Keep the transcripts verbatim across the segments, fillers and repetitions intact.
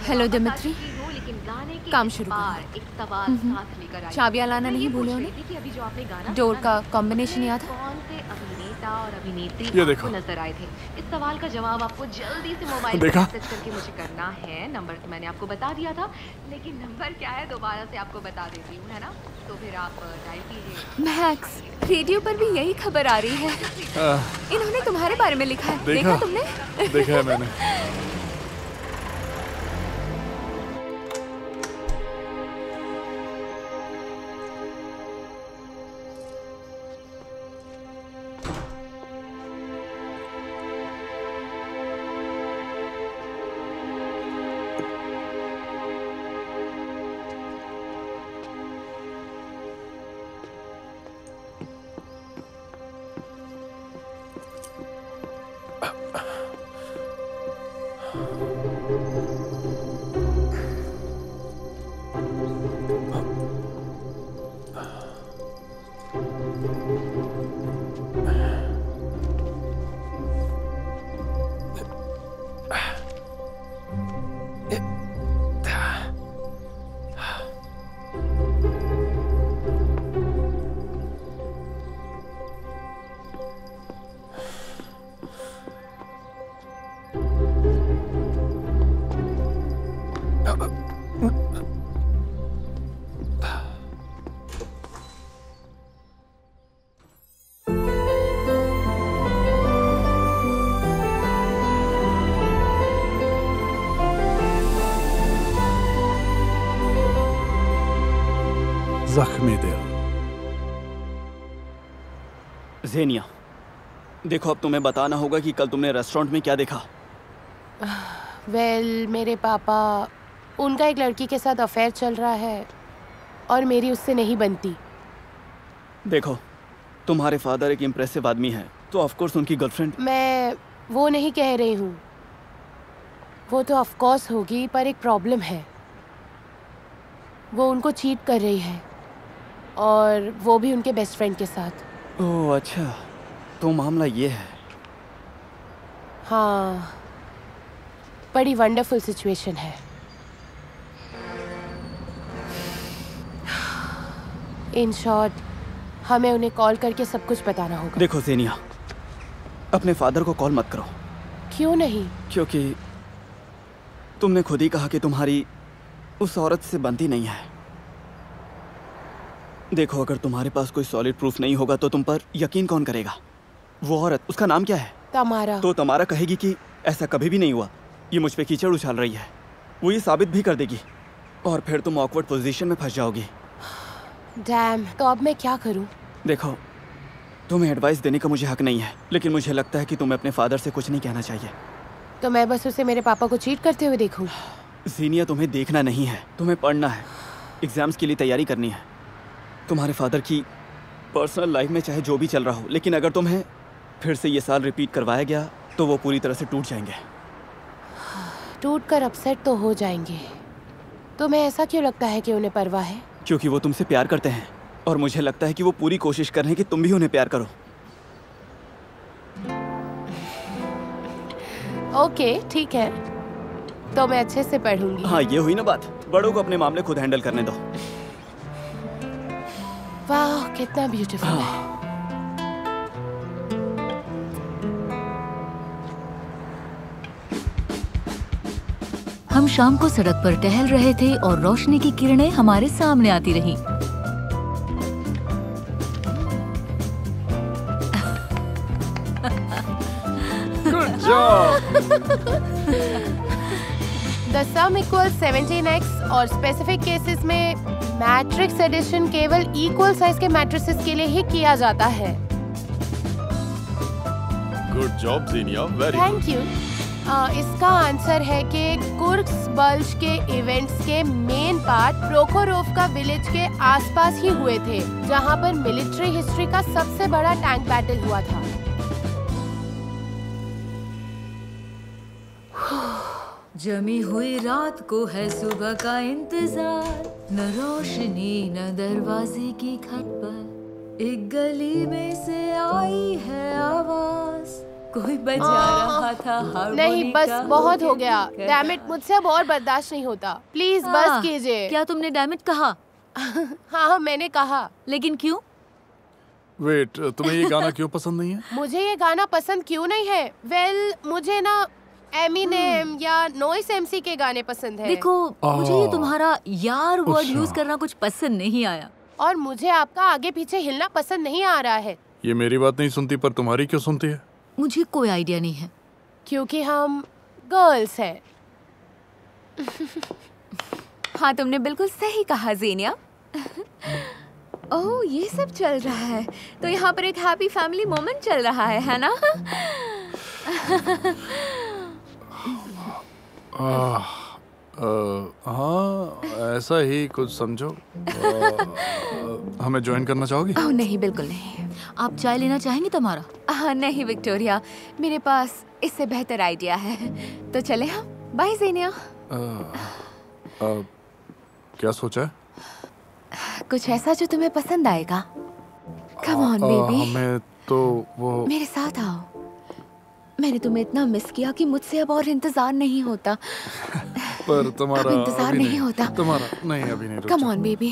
Hello Dmitry, काम शुरू करो। चाबियां लाना नहीं भूले उन्हें। डोर का कॉम्बिनेशन याद है? और अभिनेत्री ये देखो नजर आए थे। इस सवाल का जवाब आपको जल्दी से मोबाइल पर मैसेज करके मुझे करना है। नंबर तो मैंने आपको बता दिया था, लेकिन नंबर क्या है दोबारा से आपको बता देती हूँ, है ना? तो फिर आप डायल कीजिए। मैक्स, रेडियो पर भी यही खबर आ रही है। इन्होंने तुम्हारे बारे में लिखा है। देखा, देखा तुमने? देखा है मैंने। जख्मी दिल। ज़ेनिया, देखो अब तुम्हें बताना होगा कि कल तुमने रेस्टोरेंट में क्या देखा। वेल well, मेरे पापा, उनका एक लड़की के साथ अफेयर चल रहा है और मेरी उससे नहीं बनती। देखो, तुम्हारे फादर एक इम्प्रेसिव आदमी है, तो ऑफ कोर्स उनकी गर्लफ्रेंड। मैं वो नहीं कह रही हूँ, वो तो ऑफ कोर्स होगी, पर एक प्रॉब्लम है। वो उनको चीट कर रही है और वो भी उनके बेस्ट फ्रेंड के साथ। ओह अच्छा, तो मामला ये है। हाँ, बड़ी वंडरफुल सिचुएशन है। इन शॉर्ट, हमें उन्हें कॉल करके सब कुछ बताना होगा। देखो ज़ेनिया, अपने फादर को कॉल मत करो। क्यों नहीं? क्योंकि तुमने खुद ही कहा कि तुम्हारी उस औरत से बनती नहीं है। देखो, अगर तुम्हारे पास कोई सॉलिड प्रूफ नहीं होगा तो तुम पर यकीन कौन करेगा? वो औरत, उसका नाम क्या है? तमारा। तो तमारा कहेगी कि ऐसा कभी भी नहीं हुआ, ये मुझ पे कीचड़ उछाल रही है। वो ये साबित भी कर देगी और फिर तुम ऑकवर्ड पोजीशन में फंस जाओगी। डैम, तो अब मैं क्या करूं? देखो, तुम्हें एडवाइस देने का मुझे हक नहीं है, लेकिन मुझे लगता है कि तुम्हें अपने फादर से कुछ नहीं कहना चाहिए। तो मैं बस उसे मेरे पापा को चीट करते हुए देखूं? ज़ेनिया, तुम्हें देखना नहीं है, तुम्हें पढ़ना है, एग्जाम्स के लिए तैयारी करनी है। तुम्हारे फादर की पर्सनल लाइफ में चाहे जो भी चल रहा हो, लेकिन अगर तुम्हें फिर से ये साल रिपीट करवाया गया तो वो पूरी तरह से टूट जाएंगे। टूट कर अपसेट तो हो जाएंगे। तुम्हें ऐसा क्यों लगता है कि उन्हें परवाह है? क्योंकि वो तुमसे प्यार करते हैं और मुझे लगता है कि वो पूरी कोशिश कर रहे हैं कि तुम भी उन्हें प्यार करो। ओके, ठीक है, तो मैं अच्छे से पढ़ूंगी। हाँ, ये हुई ना बात। बड़ों को अपने मामले खुद हैंडल करने दो। वाह, कितना ब्यूटीफुल है। हम शाम को सड़क पर टहल रहे थे और रोशनी की किरणें हमारे सामने आती रहीं। Good job! The sum equals seventeen x और स्पेसिफिक केसेस में मैट्रिक्स एडिशन केवल इक्वल साइज के मैट्रिसेस के लिए ही किया जाता है। Good job, Xenia, very good. Thank you. इसका आंसर है कि कुर्स्क बल्ज के इवेंट्स के मेन पार्ट प्रोखोरोव्का विलेज के आसपास ही हुए थे, जहां पर मिलिट्री हिस्ट्री का सबसे बड़ा टैंक बैटल हुआ था। जमी हुई रात को है सुबह का इंतजार, न रोशनी न दरवाजे की खट पर एक गली में से आई है आवाज, कोई बजा रहा था हारमोनिका। नहीं बस बहुत हो गया। डैम इट, मुझसे अब और बर्दाश्त नहीं होता। प्लीज बस कीजिए। क्या तुमने डैम इट कहा? हाँ मैंने कहा। लेकिन क्यों? वेट, तुम्हें ये गाना क्यों पसंद नहीं है? मुझे ये गाना पसंद क्यों नहीं है? वेल well, मुझे ना एमिनेम या नॉइस एमसी के गाने पसंद है। देखो मुझे ये तुम्हारा यार वर्ड यूज करना कुछ पसंद नहीं आया। और मुझे आपका आगे पीछे हिलना पसंद नहीं आ रहा है। ये मेरी बात नहीं सुनती पर तुम्हारी क्यों सुनती है? मुझे कोई आइडिया नहीं है। क्योंकि हम गर्ल्स हैं। हाँ तुमने बिल्कुल सही कहा ज़ेनिया। ओह ये सब चल रहा है, तो यहाँ पर एक हैप्पी फैमिली मोमेंट चल रहा है, है ना? आ, हाँ ऐसा ही कुछ समझो। आ, हमें ज्वाइन करना चाहोगी? ओह नहीं बिल्कुल नहीं। आप चाय लेना चाहेंगी तुम्हारा? हाँ नहीं विक्टोरिया, मेरे पास इससे बेहतर आइडिया है, तो चले हम। Bye Xenia. क्या सोचा है? कुछ ऐसा जो तुम्हें पसंद आएगा। Come on baby. हमें तो वो मेरे साथ आओ। मैंने तुम्हें इतना मिस किया कि मुझसे अब और इंतजार नहीं होता। पर तुम्हारा इंतजार नहीं, नहीं होता। तुम्हारा नहीं अभी नहीं। Come on baby.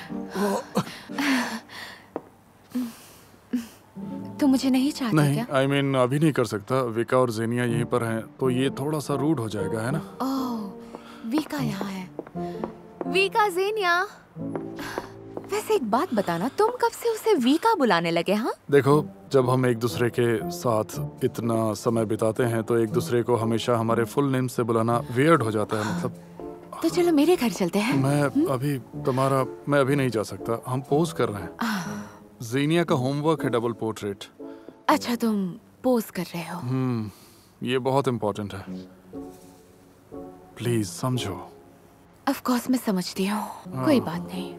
तुम मुझे नहीं चाहते नहीं, क्या? आई I मीन mean, अभी नहीं कर सकता। विका और ज़ेनिया यहीं पर हैं, तो ये थोड़ा सा रूड हो जाएगा, है ना? ओह विका यहाँ है। विका ज़ेनिया, वैसे एक बात बताना, तुम कब से उसे विका बुलाने लगे? हाँ देखो, जब हम एक दूसरे के साथ इतना समय बिताते हैं तो एक दूसरे को हमेशा हमारे फुल नेम से बुलाना वियर्ड हो जाता है। मतलब तो चलो मेरे घर चलते हैं। मैं हुँ? अभी तुम्हारा मैं अभी नहीं जा सकता। हम पोज कर रहे हैं। ज़ेनिया का होमवर्क है डबल पोर्ट्रेट। अच्छा तुम पोज कर रहे हो? हम्म, ये बहुत इम्पोर्टेंट है। प्लीज समझो। ऑफ कोर्स मैं समझती हूँ, कोई बात नहीं,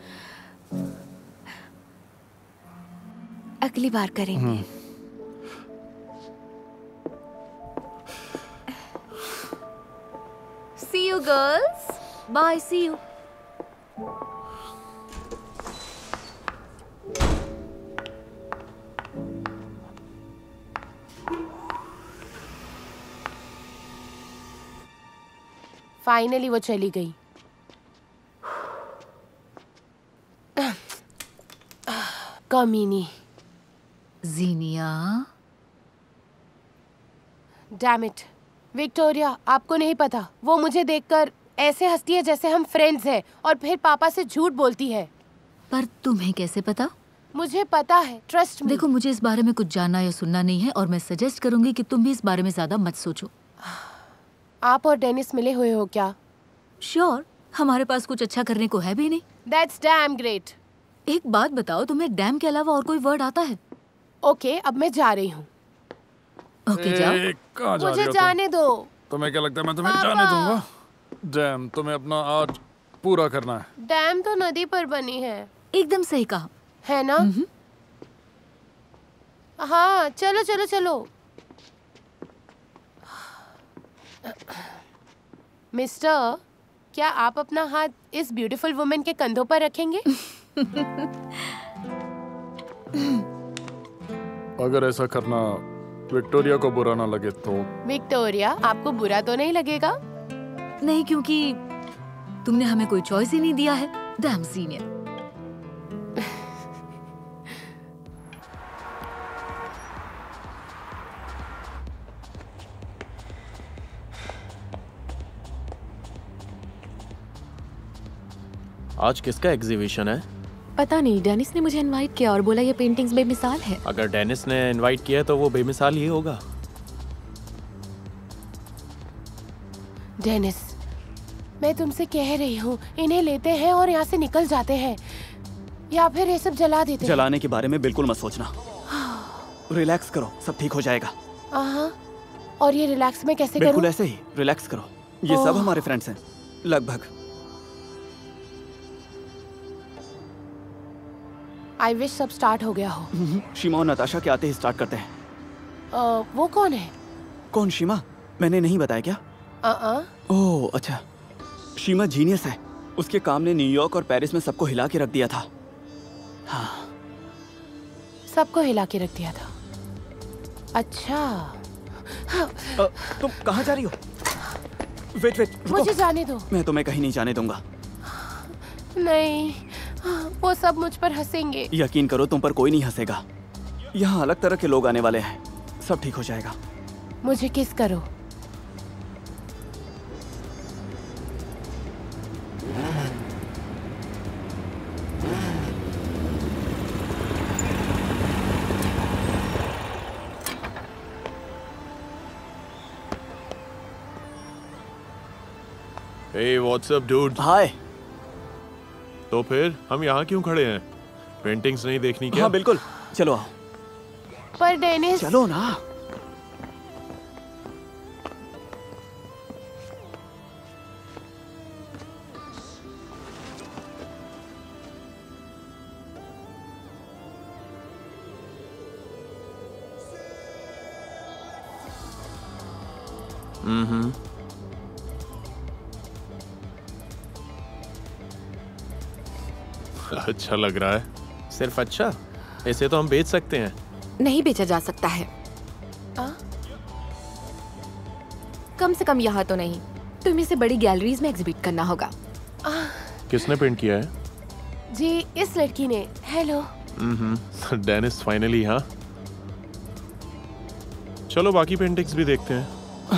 अगली बार करेंगे। See you girls. Bye. See you. Finally वो चली गई। कमीनी। ज़ेनिया। डैम इट विक्टोरिया, आपको नहीं पता, वो मुझे देखकर ऐसे हंसती है जैसे हम फ्रेंड्स हैं, और फिर पापा से झूठ बोलती है। पर तुम्हें कैसे पता? मुझे पता है, ट्रस्ट मी। देखो मुझे इस बारे में कुछ जानना या सुनना नहीं है, और मैं सजेस्ट करूंगी कि तुम भी इस बारे में ज्यादा मत सोचो। आप और डेनिस मिले हुए हो क्या? श्योर sure, हमारे पास कुछ अच्छा करने को है भी नहीं। That's damn great. एक बात बताओ, तुम्हें डैम के अलावा और कोई वर्ड आता है? ओके okay, अब मैं जा रही हूँ। ओके okay, जाओ। कहाँ जा मुझे रही हो जाने तुम? दो। तुम्हें क्या लगता है मैं तुम्हें जाने दूंगा? डैम, तुम्हें अपना आर्ट पूरा करना है। डैम तो नदी पर बनी है। एकदम सही कहा, है ना? हाँ चलो चलो चलो। मिस्टर, क्या आप अपना हाथ इस ब्यूटीफुल वुमेन के कंधों पर रखेंगे? अगर ऐसा करना विक्टोरिया को बुरा ना लगे तो। विक्टोरिया, आपको बुरा तो नहीं लगेगा? नहीं, क्योंकि तुमने हमें कोई चॉइस ही नहीं दिया है। Damn senior. आज किसका एग्जीबिशन है? पता नहीं, डेनिस ने मुझे इनवाइट किया और बोला ये पेंटिंग्स बेमिसाल है। अगर डेनिस ने इनवाइट किया तो वो बेमिसाल ही होगा। डेनिस, मैं तुमसे कह रही हूँ, इन्हें लेते हैं और यहाँ से निकल जाते हैं, या फिर ये सब जला देते हैं। जलाने के बारे में बिल्कुल मत सोचना। रिलैक्स करो, सब ठीक हो जाएगा। हाँ, और ये रिलैक्स में कैसे करूँ? बिल्कुल ऐसे ही, रिलैक्स करो। ये सब हमारे फ्रेंड्स हैं, लगभग। आई विश सब स्टार्ट हो गया हो। शीमा और नताशा के आते ही स्टार्ट करते हैं। आ, वो कौन है? कौन शीमा? मैंने नहीं बताया क्या? आ, आ? ओह अच्छा, शीमा जीनियस है। उसके काम ने न्यूयॉर्क और पेरिस में सबको हिला के रख दिया था। हाँ, सबको हिला के रख दिया था। अच्छा। अ, तुम कहाँ जा रही हो? वेट वेट रुको। मुझे जाने दो। मैं तुम्हें कहीं नहीं जाने दूंगा। नहीं, वो सब मुझ पर हंसेंगे। यकीन करो तुम पर कोई नहीं हंसेगा। यहाँ अलग तरह के लोग आने वाले हैं। सब ठीक हो जाएगा। मुझे किस करो। Hey, what's up, dude? हाय। तो फिर हम यहाँ क्यों खड़े हैं? पेंटिंग्स नहीं देखनी क्या? हाँ बिल्कुल, चलो आओ। पर डेनिस। चलो ना। हम्म। अच्छा लग रहा है। सिर्फ अच्छा? इसे तो हम बेच सकते हैं। नहीं बेचा जा सकता है। आ? कम से कम यहाँ तो नहीं। तुम इसे बड़ी गैलरीज में एग्जिबिट करना होगा। आ, किसने पेंट किया है? जी इस लड़की ने। हेलो। हम्म। Dennis finally. हाँ चलो बाकी पेंटिंग्स भी देखते हैं।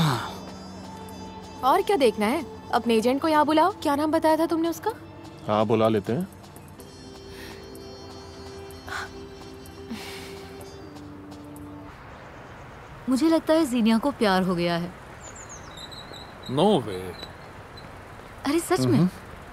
और क्या देखना है? अपने एजेंट को यहाँ बुलाओ। क्या नाम बताया था तुमने उसका? हाँ बुला लेते हैं। मुझे लगता है जीनिया को प्यार हो गया है। No way. अरे सच में?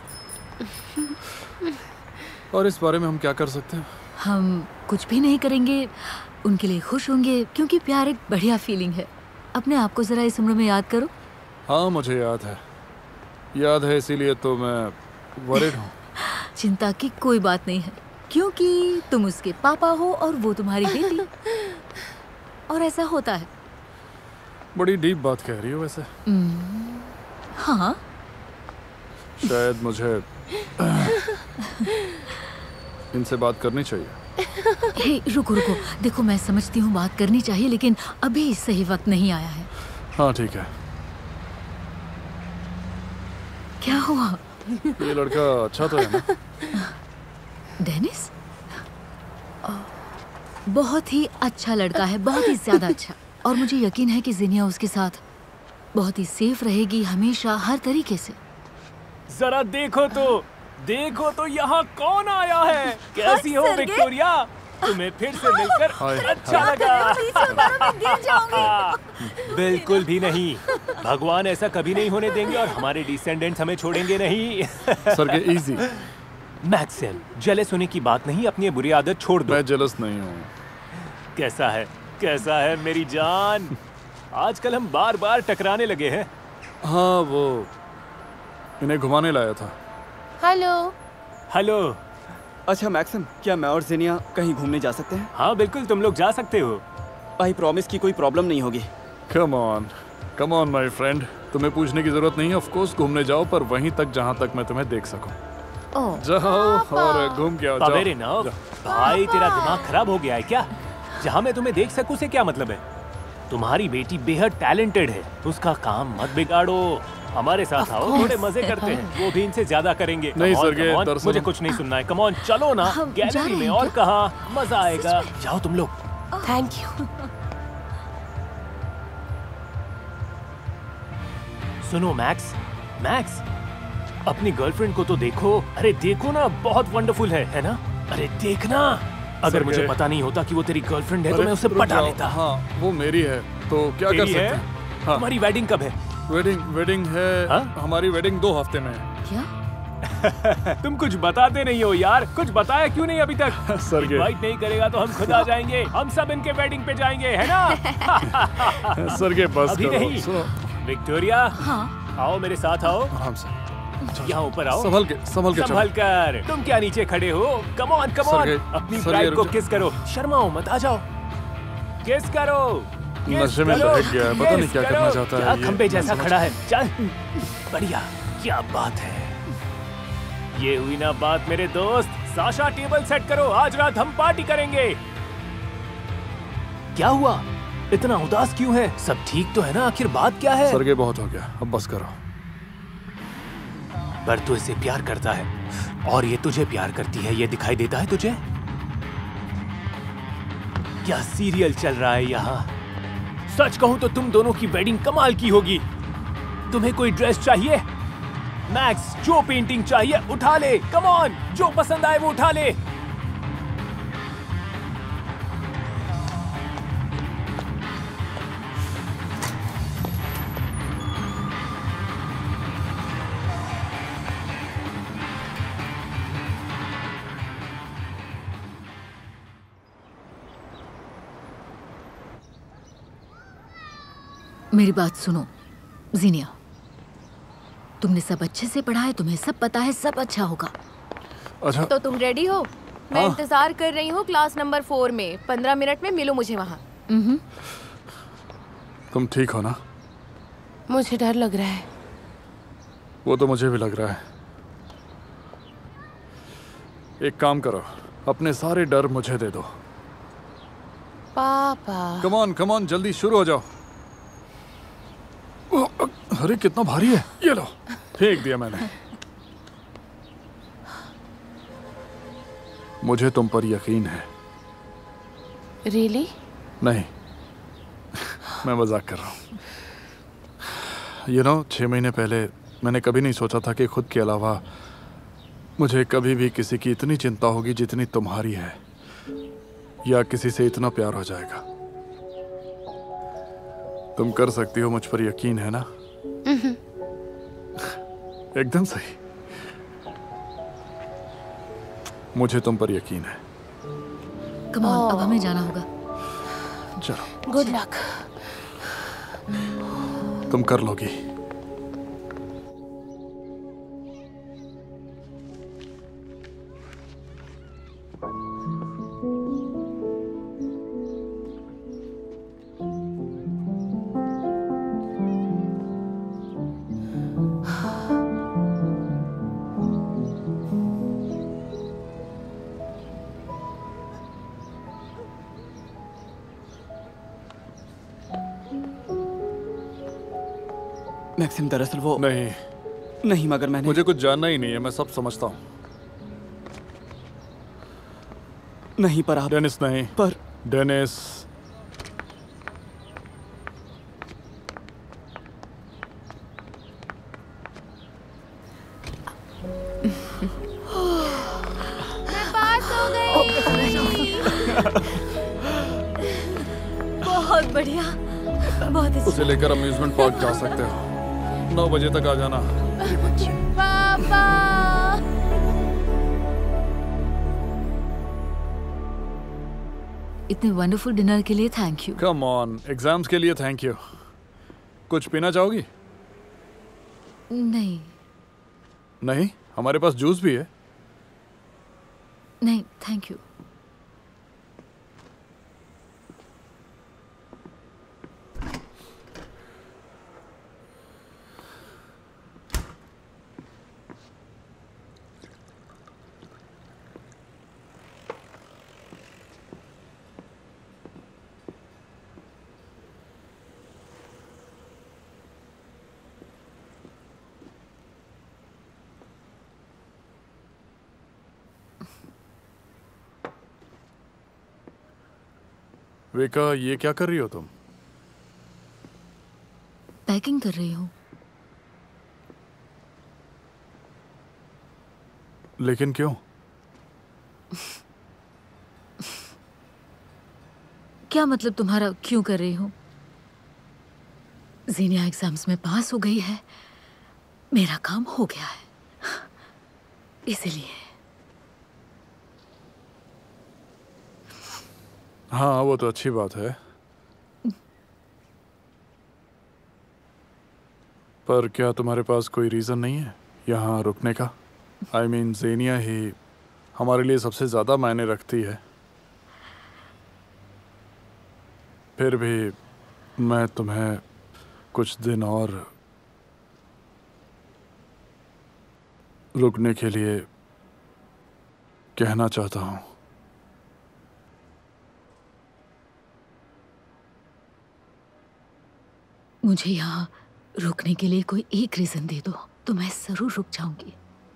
और इस बारे में हम क्या कर सकते हैं? हम कुछ भी नहीं करेंगे, उनके लिए खुश होंगे, क्योंकि प्यार एक बढ़िया फीलिंग है। अपने आप को जरा इस उम्र में याद करो। हाँ मुझे याद है, याद है, इसीलिए तो मैं वरिड हूँ। चिंता की कोई बात नहीं है, क्योंकि तुम उसके पापा हो और वो तुम्हारी बेटी। और ऐसा होता है। बड़ी डीप बात कह रही हो वैसे। हाँ शायद मुझे इनसे बात करनी चाहिए। हे रुको रुको, देखो मैं समझती हूँ बात करनी चाहिए, लेकिन अभी सही वक्त नहीं आया है। हाँ ठीक है। क्या हुआ? ये लड़का अच्छा तो है ना? डेनिस बहुत ही अच्छा लड़का है, बहुत ही ज्यादा अच्छा। और मुझे यकीन है कि जीनिया उसके साथ बहुत ही सेफ रहेगी हमेशा, हर तरीके से। जरा देखो तो, देखो तो यहाँ कौन आया है। कैसी हो विक्टोरिया? तुम्हें फिर से मिलकर अच्छा लगा। बिल्कुल भी नहीं, भगवान ऐसा कभी नहीं होने देंगे और हमारे डिसेंडेंट्स हमें छोड़ेंगे नहीं। सर के इजी। मैक्सवेल, जेलस होने की बात नहीं, अपनी बुरी आदत छोड़ दो। मैं जेलस नहीं हूँ। कैसा है, कैसा है मेरी जान? आजकल हम बार बार टकराने लगे हैं। हाँ वो इन्हें घुमाने लाया था। हेलो। हेलो। अच्छा मैक्सिम, क्या मैं और जीनिया कहीं घूमने जा सकते हैं? हाँ बिल्कुल, तुम लोग जा सकते हो। आई प्रॉमिस की कोई प्रॉब्लम नहीं होगी। Come on, come on my friend, तुम्हें पूछने की जरूरत नहीं है। ऑफ कोर्स घूमने जाओ, पर वहीं तक जहाँ तक मैं तुम्हें देख सकूं। जाओ और घूम के आओ। पावेरे ना भाई, तेरा दिमाग खराब हो गया है क्या? जहाँ मैं तुम्हें देख सकूं से क्या मतलब है? तुम्हारी बेटी बेहद टैलेंटेड है, उसका काम मत बिगाड़ो। हमारे साथ आओ, थोड़े मजे करते हैं, वो भी इनसे ज्यादा करेंगे। नहीं Come on, सरगे, come on, दरअसल मुझे कुछ नहीं सुनना है। कम ऑन चलो ना, गैलरी में और कहाँ मजा आएगा। जाओ तुम लोग। Thank you. सुनो मैक्स, मैक्स अपनी गर्लफ्रेंड को तो देखो। अरे देखो ना, बहुत वंडरफुल है, है ना? अरे देखना। अगर मुझे पता नहीं होता कि वो तेरी गर्लफ्रेंड है तो मैं उसे पटा लेता। हाँ वो मेरी है, तो क्या कर सकते हैं? हाँ। हमारी वेडिंग कब है? वेडिंग वेडिंग है। हा? हमारी वेडिंग दो हफ्ते में है। क्या? तुम कुछ बताते नहीं हो यार, कुछ बताया क्यों नहीं अभी तक? सरगे इनवाइट नहीं करेगा तो हम खुद आ जाएंगे, हम सब इनके वेडिंग पे जाएंगे, है ना? सरगे बस अभी करो। नहीं। सुनो विक्टोरिया, हाँ आओ मेरे साथ आओ। आराम से यहाँ ऊपर आओ। संभल के संभल के संभल कर। तुम क्या नीचे खड़े हो? कम ऑन कम ऑन, अपनी ब्राइड को किस करो। शर्माओ मत, आ जाओ, किस करो। नशे में बहक गया है, पता नहीं क्या करना चाहता है। क्या खंबे जैसा खड़ा है। चल बढ़िया, क्या बात है। ये हुई ना बात मेरे दोस्त। साशा टेबल सेट करो, आज रात हम पार्टी करेंगे। क्या हुआ? इतना उदास क्यों है? सब ठीक तो है ना? आखिर बात क्या है? सरगे बहुत हो गया, अब बस करो। पर तू इसे प्यार करता है और ये तुझे प्यार करती है, ये दिखाई देता है तुझे? क्या सीरियल चल रहा है यहाँ? सच कहूं तो तुम दोनों की वेडिंग कमाल की होगी। तुम्हें कोई ड्रेस चाहिए? मैक्स, जो पेंटिंग चाहिए उठा ले। कम ऑन, जो पसंद आए वो उठा ले। मेरी बात सुनो जीनिया, तुमने सब अच्छे से पढ़ा है, तुम्हें सब पता है, सब अच्छा होगा। अच्छा तो तुम रेडी हो? मैं इंतजार कर रही हूँ क्लास नंबर फोर में। पंद्रह मिनट में मिलो मुझे वहाँ। तुम ठीक हो ना? मुझे डर लग रहा है। वो तो मुझे भी लग रहा है। एक काम करो, अपने सारे डर मुझे दे दो। पापा कम ऑन कम ऑन, जल्दी शुरू हो जाओ। अरे कितना भारी है, ये लो, फेंक दिया मैंने। मुझे तुम पर यकीन है। रियली? नहीं, मैं मजाक कर रहा हूँ। यू नो, छह महीने पहले मैंने कभी नहीं सोचा था कि खुद के अलावा मुझे कभी भी किसी की इतनी चिंता होगी जितनी तुम्हारी है, या किसी से इतना प्यार हो जाएगा। तुम कर सकती हो, मुझ पर यकीन है ना? एकदम सही, मुझे तुम पर यकीन है। कम ऑन, अब हमें जाना होगा। चलो, गुड लक। तुम कर लोगी। मैक्सिम, दरअसल वो नहीं नहीं, मगर मैंने मुझे कुछ जानना ही नहीं है, मैं सब समझता हूँ। नहीं, पर आप डेनिस नहीं, पर डेनिस मैं पास हो गई। बहुत बढ़िया, बहुत अच्छा। उसे लेकर अम्यूजमेंट पार्क जा सकते हो। नौ बजे तक आ जाना। पापा इतने वंडरफुल डिनर के लिए thank you. Come on, exams के लिए थैंक यू। कुछ पीना चाहोगी? नहीं नहीं, हमारे पास जूस भी है। नहीं थैंक यू। विका, ये क्या कर रही हो तुम? पैकिंग कर रही हूँ। लेकिन क्यों? क्या मतलब तुम्हारा क्यों कर रही हूँ? जीनिया एग्जाम्स में पास हो गई है, मेरा काम हो गया है, इसलिए। हाँ, वो तो अच्छी बात है, पर क्या तुम्हारे पास कोई रीज़न नहीं है यहाँ रुकने का? आई मीन, ज़ेनिया ही हमारे लिए सबसे ज़्यादा मायने रखती है। फिर भी मैं तुम्हें कुछ दिन और रुकने के लिए कहना चाहता हूँ। मुझे यहाँ रुकने के लिए कोई एक रीजन दे दो तो मैं जरूर रुक जाऊंगी।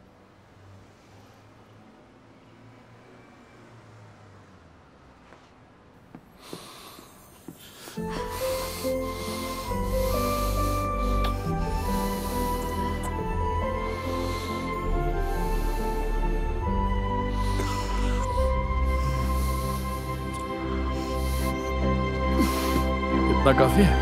इतना काफी है।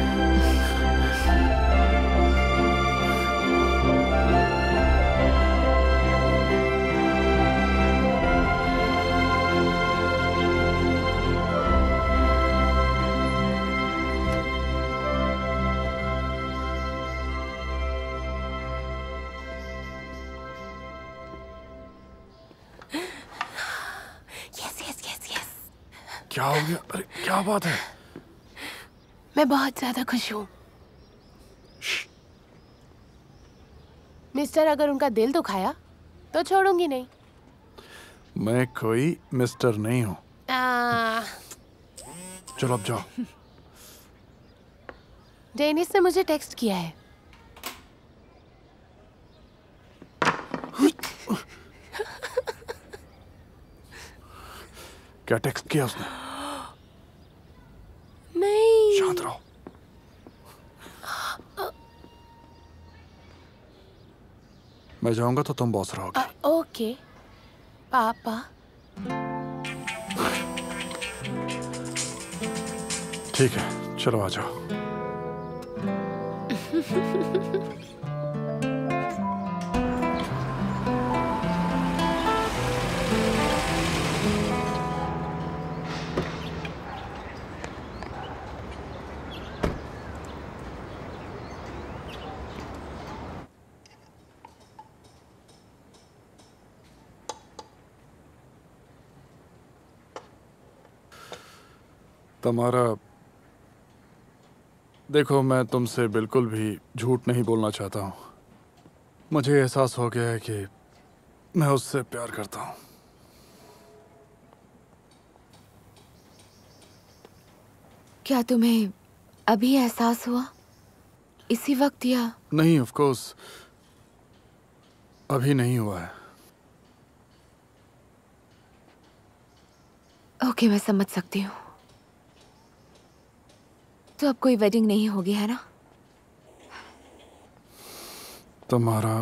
क्या हो गया? अरे क्या बात है? मैं बहुत ज्यादा खुश हूँ मिस्टर। अगर उनका दिल दुखाया तो छोड़ूंगी नहीं। मैं कोई मिस्टर नहीं हूँ। आ... चलो अब जाओ। डेनिस ने मुझे टेक्स्ट किया है। क्या टेक्स्ट किया उसने? नहीं। शांत रहो। मैं जाऊंगा तो तुम बॉस रहोगे। आ, ओके पापा। ठीक है चलो आ जाओ। तुम्हारा देखो, मैं तुमसे बिल्कुल भी झूठ नहीं बोलना चाहता हूँ। मुझे एहसास हो गया है कि मैं उससे प्यार करता हूँ। क्या तुम्हें अभी एहसास हुआ? इसी वक्त या? नहीं, ऑफ कोर्स अभी नहीं हुआ है। ओके मैं समझ सकती हूँ। तो अब कोई वेडिंग नहीं होगी है ना? तुम्हारा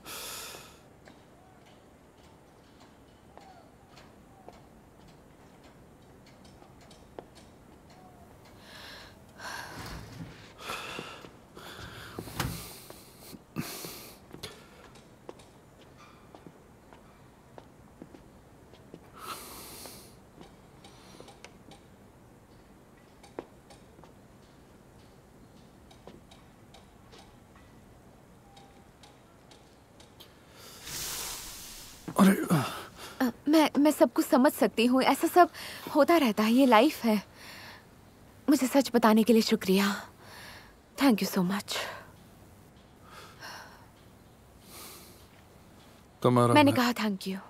आ, मैं मैं सब कुछ समझ सकती हूँ। ऐसा सब होता रहता है, ये लाइफ है। मुझे सच बताने के लिए शुक्रिया। Thank you so much. तुम्हारा मैंने मैं... कहा थैंक यू।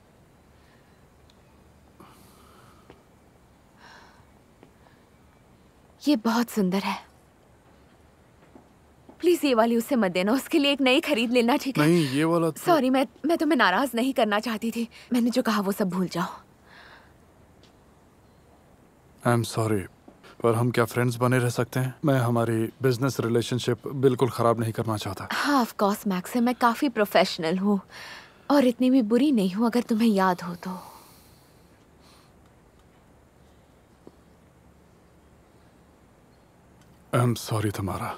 ये बहुत सुंदर है। प्लीज ये वाली उसे मत देना, उसके लिए एक नई खरीद लेना, ठीक है? नहीं ये वाला तो... सॉरी, मैं मैं तुम्हें नाराज नहीं करना चाहती थी। मैंने जो कहा वो सब भूल जाओ। आई एम सॉरी, पर हम क्या फ्रेंड्स बने रह सकते हैं? मैं हमारी बिजनेस रिलेशनशिप बिल्कुल खराब नहीं करना चाहता। हाँ ऑफ कोर्स मैक्स, मैं काफी प्रोफेशनल हूँ और इतनी भी बुरी नहीं हूँ, अगर तुम्हें याद हो तो। आई एम सॉरी तुम्हारा।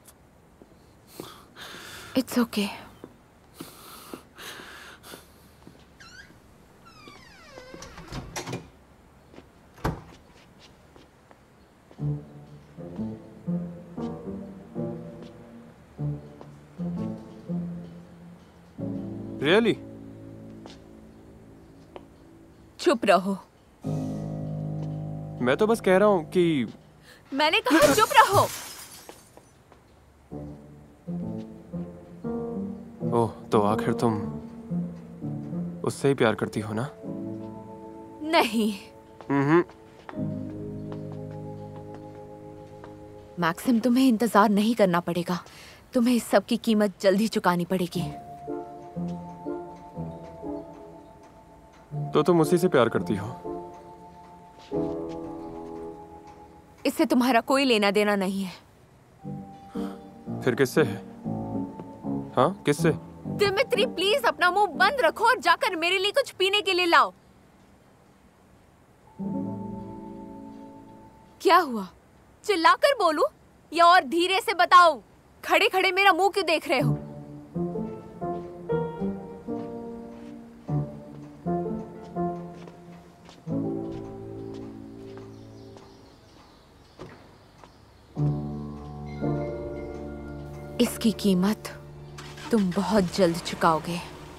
It's okay. रियली? चुप रहो। मैं तो बस कह रहा हूँ कि मैंने कहा चुप रहो। ओह, तो आखिर तुम उससे ही प्यार करती हो ना? नहीं। हम्म। मैक्सिम, तुम्हें इंतजार नहीं करना पड़ेगा। तुम्हें इस सब की कीमत जल्दी चुकानी पड़ेगी। तो तुम उसी से प्यार करती हो? इससे तुम्हारा कोई लेना देना नहीं है। फिर किससे है? हाँ, किससे? दिमित्री, प्लीज अपना मुंह बंद रखो और जाकर मेरे लिए कुछ पीने के लिए लाओ। क्या हुआ? चिल्लाकर बोलूं या और धीरे से बताओ? खड़े खड़े मेरा मुंह क्यों देख रहे हो? इसकी कीमत तुम बहुत जल्द चुकाओगे।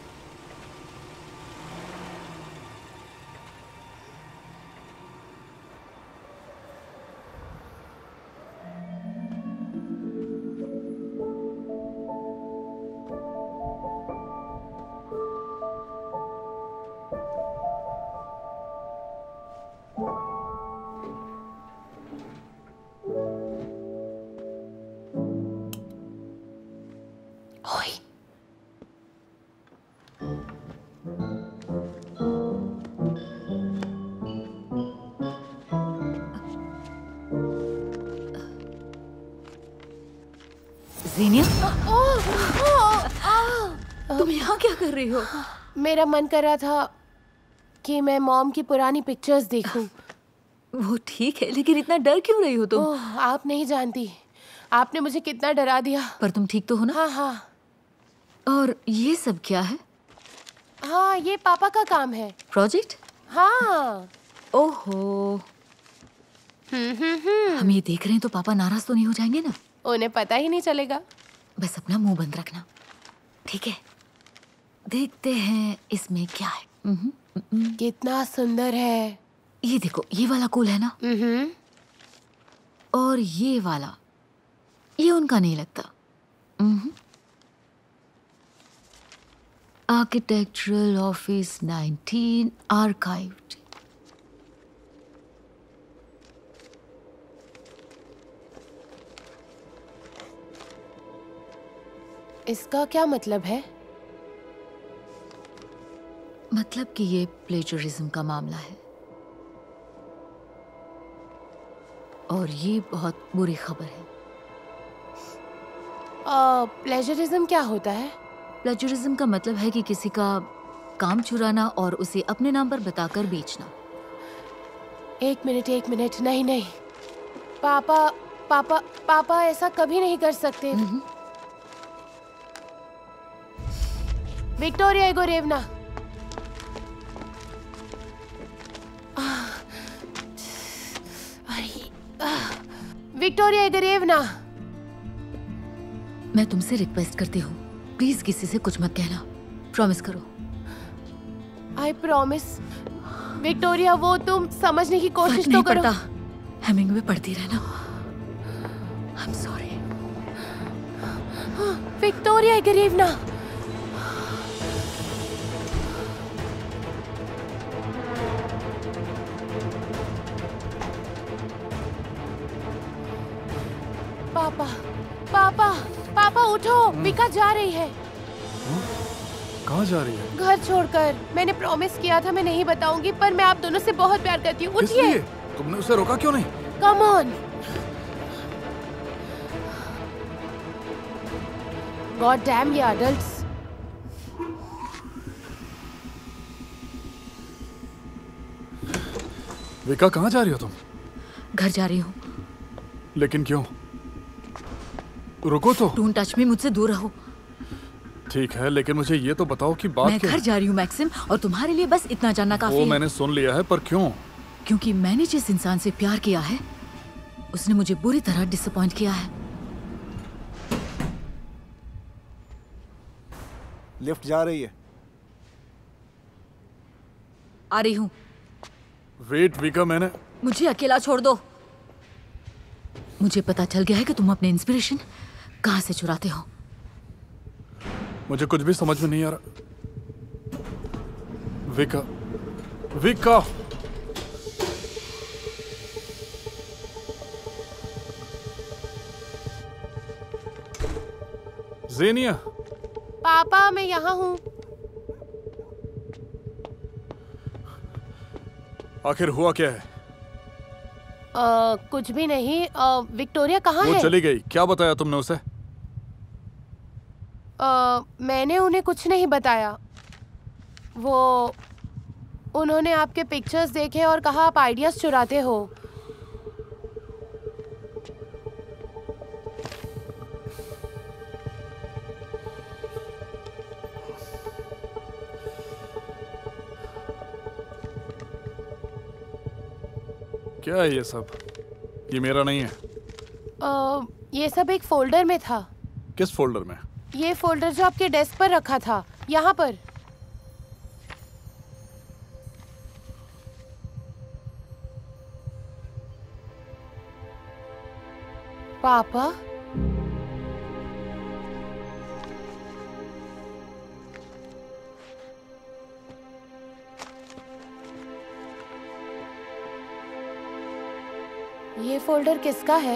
तुम यहाँ क्या कर रही हो? मेरा मन कर रहा था कि मैं मॉम की पुरानी पिक्चर्स देखूं। वो ठीक है, लेकिन इतना डर क्यों रही हो तुम? ओह, आप नहीं जानती, आपने मुझे कितना डरा दिया। पर तुम ठीक तो हो ना? हाँ हाँ। और ये सब क्या है? हाँ, ये पापा का काम है। प्रोजेक्ट? हाँ। ओहो। हम्म हम्म हम्म। हम ये देख रहे हैं तो पापा नाराज तो नहीं हो जाएंगे ना? उन्हें पता ही नहीं चलेगा। बस अपना मुंह बंद रखना, ठीक है? देखते हैं इसमें क्या है। कितना सुंदर है। ये देखो, ये वाला कूल है ना? और ये वाला, ये उनका नहीं लगता। Architectural office nineteen archived. इसका क्या मतलब है? मतलब कि ये प्लेजरिज्म का मामला है और ये बहुत बुरी खबर है। प्लेजरिज्म क्या होता है? प्लेजरिज्म का मतलब है कि किसी का काम चुराना और उसे अपने नाम पर बताकर बेचना। एक मिनट एक मिनट नहीं नहीं पापा पापा पापा ऐसा कभी नहीं कर सकते। विक्टोरिया इगोरेवना, विक्टोरिया इगोरेवना, मैं तुमसे रिक्वेस्ट करती हूँ, प्लीज किसी से कुछ मत कहना। प्रॉमिस करो। I promise. विक्टोरिया, वो तुम समझने की कोशिश तो करो। हेमिंग्वे पढ़ती रहना। I am sorry. Victoria Igorevna, पापा पापा पापा उठो, विका जा रही है। कहाँ जा रही है? घर छोड़कर। मैंने प्रॉमिस किया था मैं नहीं बताऊंगी, पर मैं आप दोनों से बहुत प्यार करती हूँ। उठिए। तुमने उसे रोका क्यों नहीं? Come on. गॉड डैम ये अडल्ट्स। विका, कहाँ जा रही हो तुम? घर जा रही हूँ। लेकिन क्यों? रुको तो। डोंट टच मी, मुझसे दूर रहो। ठीक है, लेकिन मुझे ये तो बताओ कि बात मैं क्या? घर जा रही हूँ मैक्सिम, और तुम्हारे लिए बस इतना जानना काफी है। वो मैंने सुन लिया है, पर क्यों? क्योंकि मैंने जिस इंसान से प्यार किया है उसने मुझे बुरी तरह डिसअपॉइंट किया है। लिफ्ट जा रही है। आ रही हूँ। वेट विका, मैंने मुझे अकेला छोड़ दो। मुझे पता चल गया है कि तुम अपने इंस्पिरेशन कहाँ से चुराते हो। मुझे कुछ भी समझ में नहीं आ रहा। विका, विका, ज़ेनिया। पापा मैं यहाँ हूँ। आखिर हुआ क्या है? आ, कुछ भी नहीं। आ, विक्टोरिया कहाँ है? वो चली गई। क्या बताया तुमने उसे? आ, मैंने उन्हें कुछ नहीं बताया। वो उन्होंने आपके पिक्चर्स देखे और कहा आप आइडियाज चुराते हो। क्या है ये सब? ये मेरा नहीं है। आ, ये सब एक फोल्डर में था। किस फोल्डर में? ये फोल्डर जो आपके डेस्क पर रखा था, यहाँ पर। पापा? ये फोल्डर किसका है?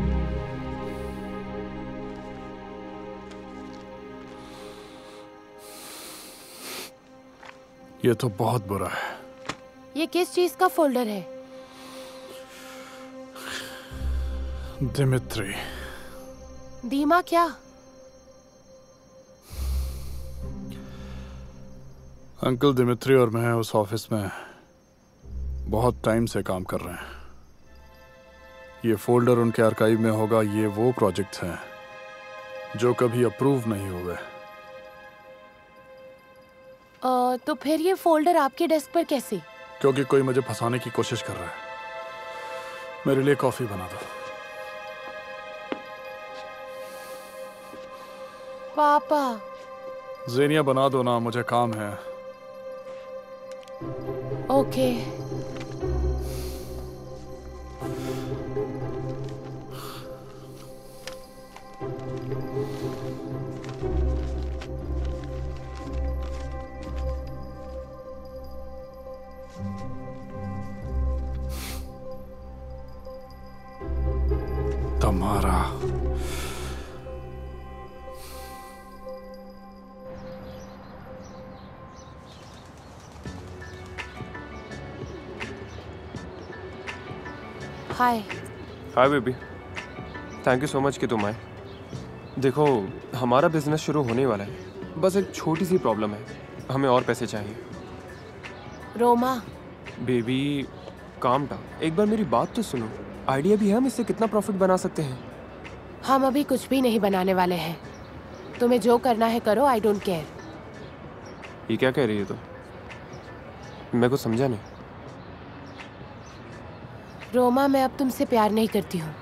ये तो बहुत बुरा है। ये किस चीज का फोल्डर है? दिमित्री। दीमा क्या? अंकल दिमित्री और मैं उस ऑफिस में बहुत टाइम से काम कर रहे हैं। ये फोल्डर उनके आर्काइव में होगा। ये वो प्रोजेक्ट्स हैं जो कभी अप्रूव नहीं हुए। आ, तो फिर ये फोल्डर आपके डेस्क पर कैसे? क्योंकि कोई मुझे फंसाने की कोशिश कर रहा है। मेरे लिए कॉफी बना दो। पापा। ज़ेनिया बना दो ना, मुझे काम है। ओके। तुम्हारा hi. Hi baby, thank you so much कि तुम आए। देखो, हमारा बिजनेस शुरू होने वाला है, बस एक छोटी सी प्रॉब्लम है, हमें और पैसे चाहिए। रोमा। बेबी काम डाउन, एक बार मेरी बात तो सुनो। आइडिया भी है हम इससे कितना प्रॉफिट बना सकते हैं। हम अभी कुछ भी नहीं बनाने वाले हैं। तुम्हें जो करना है करो, आई डोंट केयर। ये क्या कह रही है? तो मैं कुछ समझा नहीं। रोमा, मैं अब तुमसे प्यार नहीं करती हूँ।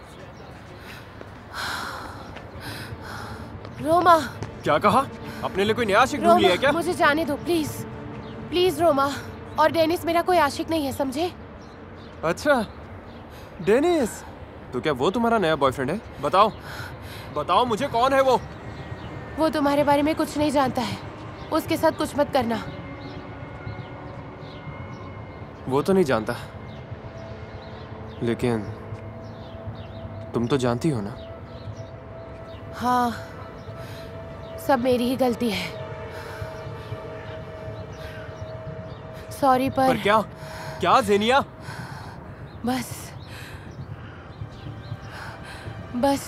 रोमा। क्या कहा? अपने लिए कोई नया आशिक ढूंढ लिया है क्या? मुझे जाने दो प्लीज। प्लीज रोमा। और डेनिस मेरा कोई आशिक नहीं है, समझे? अच्छा, डेनिस। तो क्या वो तुम्हारा नया बॉयफ्रेंड है? बताओ बताओ मुझे, कौन है वो? वो तुम्हारे बारे में कुछ नहीं जानता है। उसके साथ कुछ मत करना। वो तो नहीं जानता, लेकिन तुम तो जानती हो ना। हाँ, सब मेरी ही गलती है। सॉरी पर, पर क्या क्या ज़ेनिया? बस बस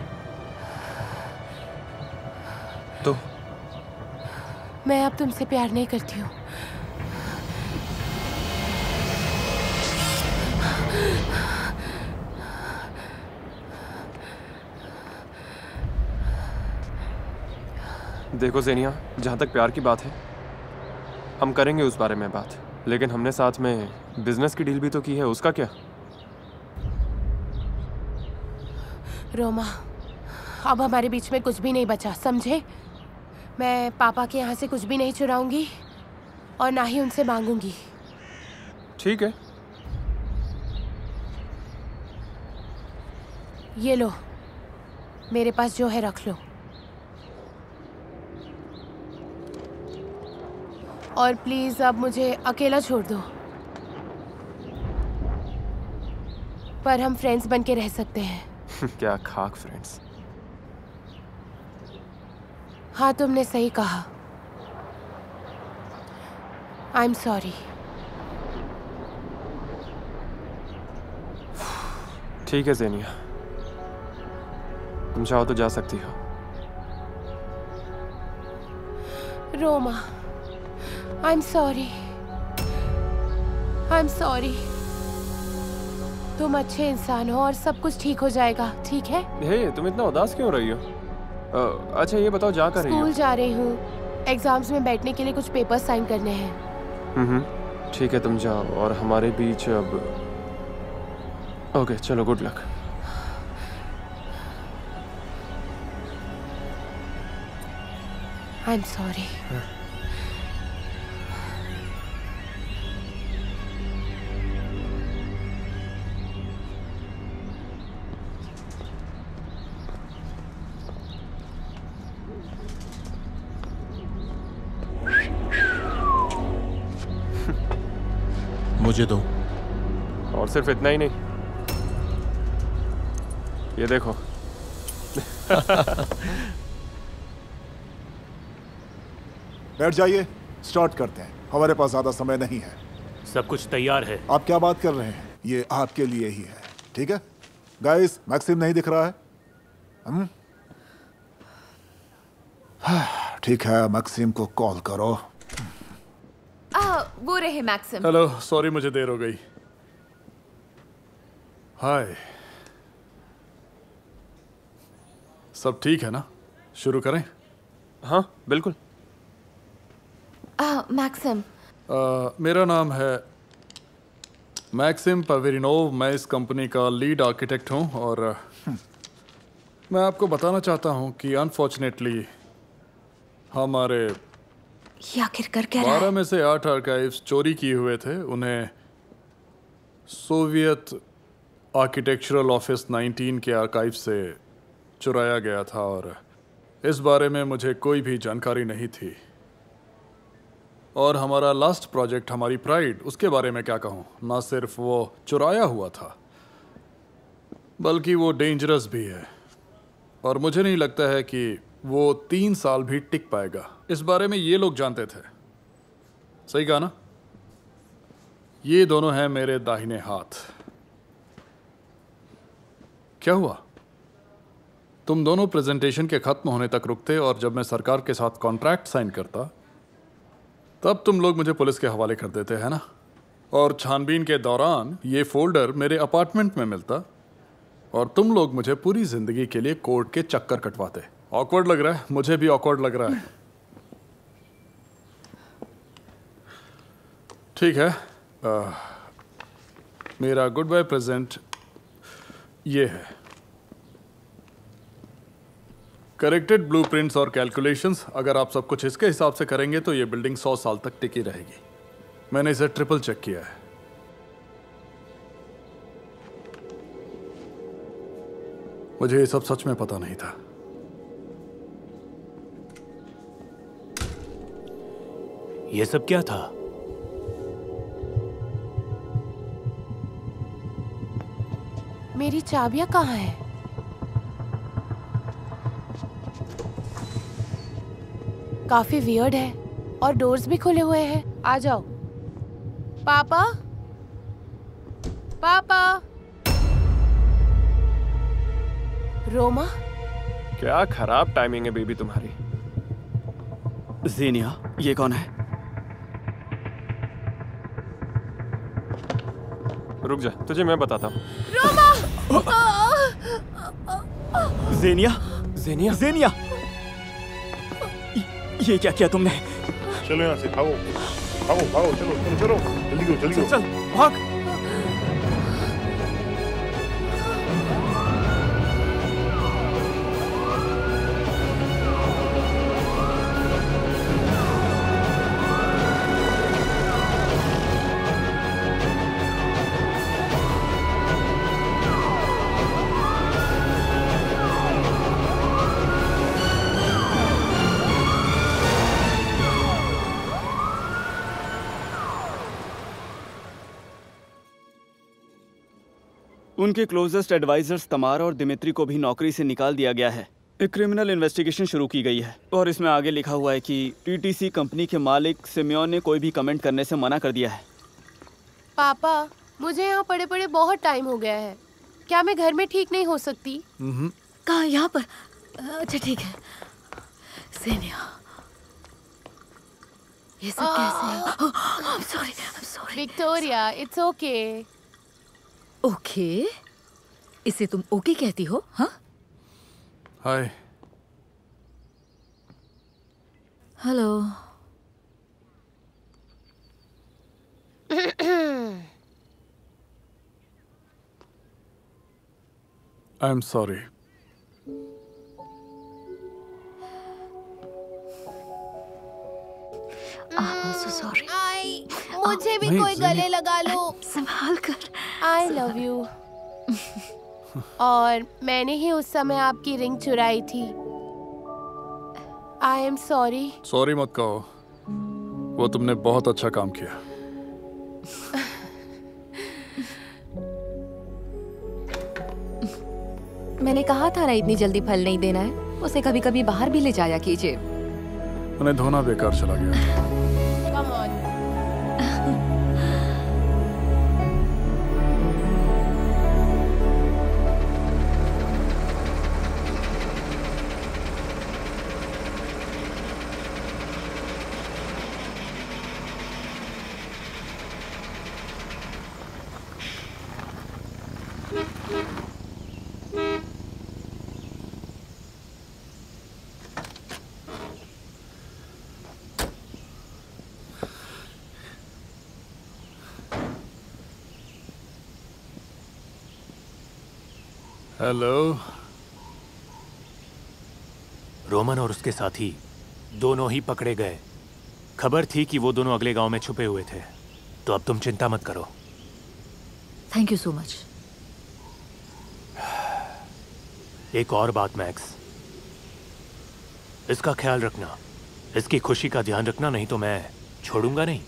तो मैं अब तुमसे प्यार नहीं करती हूँ। देखो ज़ेनिया, जहाँ तक प्यार की बात है, हम करेंगे उस बारे में बात, लेकिन हमने साथ में बिजनेस की डील भी तो की है, उसका क्या? रोमा, अब हमारे बीच में कुछ भी नहीं बचा, समझे? मैं पापा के यहाँ से कुछ भी नहीं चुराऊंगी और ना ही उनसे मांगूंगी। ठीक है। ये लो, मेरे पास जो है रख लो। और प्लीज अब मुझे अकेला छोड़ दो। पर हम फ्रेंड्स बन के रह सकते हैं। क्या खाक फ्रेंड्स। हाँ, तुमने सही कहा। I am sorry. ठीक है ज़ेनिया, तुम चाहो तो जा सकती हो। Roma, I am sorry. I am sorry. तुम अच्छे इंसान हो और सब कुछ ठीक हो जाएगा, ठीक है? हे, तुम इतना उदास क्यों रही हो? आ, अच्छा ये बताओ, जा कर रही हो? स्कूल जा रही हूँ। एग्जाम्स में बैठने के लिए कुछ पेपर साइन करने हैं। हम्म, ठीक है, तुम जाओ। और हमारे बीच अब ओके, चलो, good luck. I am sorry. मुझे दो। और सिर्फ इतना ही नहीं, ये देखो। बैठ जाइए, स्टार्ट करते हैं। हमारे पास ज्यादा समय नहीं है। सब कुछ तैयार है। आप क्या बात कर रहे हैं? ये आपके लिए ही है, ठीक है? गाइस, मैक्सिम नहीं दिख रहा है? हम? ठीक है, मैक्सिम को कॉल करो। आ, वो रहे मैक्सिम। हेलो, सॉरी मुझे देर हो गई। हाय, सब ठीक है ना? शुरू करें? हाँ, बिल्कुल। आ, मैक्सिम। आ, मेरा नाम है मैक्सिम पवेरिनोव। मैं इस कंपनी का लीड आर्किटेक्ट हूं और मैं आपको बताना चाहता हूं कि अनफॉर्चुनेटली हमारे ये आखिर कर क्या रहा है? बारह में से आठ आर्काइव्स चोरी किए हुए थे। उन्हें सोवियत आर्किटेक्चरल ऑफिस नाइनटीन के आर्काइव से चुराया गया था और इस बारे में मुझे कोई भी जानकारी नहीं थी। और हमारा लास्ट प्रोजेक्ट, हमारी प्राइड, उसके बारे में क्या कहूँ। ना सिर्फ वो चुराया हुआ था बल्कि वो डेंजरस भी है और मुझे नहीं लगता है कि वो तीन साल भी टिक पाएगा। इस बारे में ये लोग जानते थे। सही कहा ना? ये दोनों हैं मेरे दाहिने हाथ। क्या हुआ? तुम दोनों प्रेजेंटेशन के खत्म होने तक रुकते और जब मैं सरकार के साथ कॉन्ट्रैक्ट साइन करता तब तुम लोग मुझे पुलिस के हवाले कर देते, है ना? और छानबीन के दौरान ये फोल्डर मेरे अपार्टमेंट में मिलता और तुम लोग मुझे पूरी जिंदगी के लिए कोर्ट के चक्कर कटवाते। ऑकवर्ड लग रहा है? मुझे भी ऑकवर्ड लग रहा है। ठीक है, आ, मेरा गुड बाय प्रेजेंट ये है। करेक्टेड ब्लूप्रिंट्स और कैलकुलेशंस। अगर आप सब कुछ इसके हिसाब से करेंगे तो ये बिल्डिंग सौ साल तक टिकी रहेगी। मैंने इसे ट्रिपल चेक किया है। मुझे ये सब सच में पता नहीं था। ये सब क्या था? मेरी चाबियां कहाँ हैं? काफी वियर्ड है और डोर्स भी खुले हुए हैं। आ जाओ। पापा, पापा। रोमा, क्या खराब टाइमिंग है बेबी तुम्हारी। ज़ेनिया, ये कौन है? रुक जा, तुझे मैं बताता हूँ। रोमा! ज़ेनिया, ज़ेनिया, ज़ेनिया, ये क्या किया तुमने? चलो यहाँ से, भागो भागो भागो, चलो चलो चलो, जल्दी करो जल्दी करो। चल, भाग। उनके क्लोजेस्ट एडवाइजर्स तमार और दिमित्री को भी नौकरी से निकाल दिया गया है। एक क्रिमिनल इन्वेस्टिगेशन शुरू की गई है और इसमें आगे लिखा हुआ है कि टीटीसी कंपनी के मालिक सिमियोन ने कोई भी कमेंट करने से मना कर दिया है। पापा, मुझे यहाँ पड़े पड़े बहुत टाइम हो गया है। क्या मैं घर में ठीक नहीं हो सकती? कहाँ? यहाँ पर? अच्छा ठीक है। ज़ेनिया, ये सब कैसे है? oh, I'm sorry, I'm sorry. Victoria, it's okay. Okay, इसे तुम ओके कहती हो? हाँ? Hi. Hello. I am sorry. I'm so sorry. I, मुझे भी नहीं, कोई ज़ेनिया। गले लगा लो। संभाल कर। I love you. और मैंने ही उस समय आपकी रिंग चुराई थी। आई एम सॉरी। सॉरी मत कहो, वो तुमने बहुत अच्छा काम किया। मैंने कहा था ना इतनी जल्दी फल नहीं देना है। उसे कभी कभी बाहर भी ले जाया कीजिए। उन्हें धोना बेकार चला गया। Come on. हेलो। रोमन और उसके साथी दोनों ही पकड़े गए। खबर थी कि वो दोनों अगले गांव में छुपे हुए थे। तो अब तुम चिंता मत करो। Thank you so much. एक और बात मैक्स, इसका ख्याल रखना। इसकी खुशी का ध्यान रखना, नहीं तो मैं छोड़ूंगा नहीं।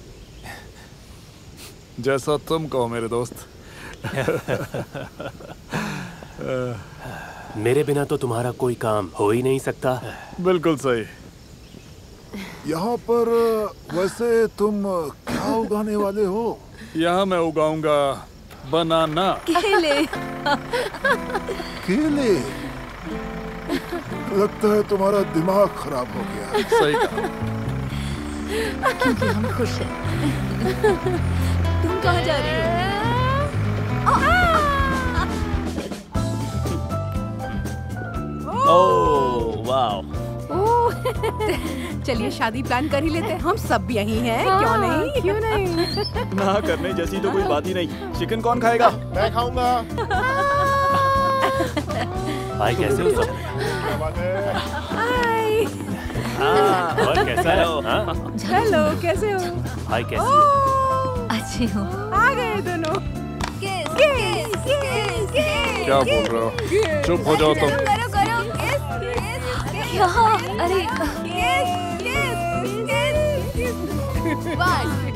जैसा तुम कहो मेरे दोस्त। मेरे बिना तो तुम्हारा कोई काम हो ही नहीं सकता। बिल्कुल सही। यहाँ पर वैसे तुम क्या उगाने वाले हो? यहाँ मैं उगाऊंगा बनाना। केले। केले? लगता है तुम्हारा दिमाग खराब हो गया। सही कहा। क्योंकि हम खुश हैं। तुम कहाँ जा रही हो? Oh wow. चलिए शादी प्लान कर ही लेते हैं। हम सब भी यहीं हैं। हाँ, क्यों नहीं? क्यों नहीं? ना करने जैसी तो कोई बात ही नहीं। चिकन कौन खाएगा? मैं खाऊंगा। भाई कैसे हो सब? हाय। हाँ, और कैसा है? हाँ? हेलो, कैसे हो? भाई कैसी हो? अच्छी हो। आ गए दोनों। किस, किस, किस, किस। क्या बोल रहे हो? चुप हो जाओ तुम। करो करो। क्या? अरे One,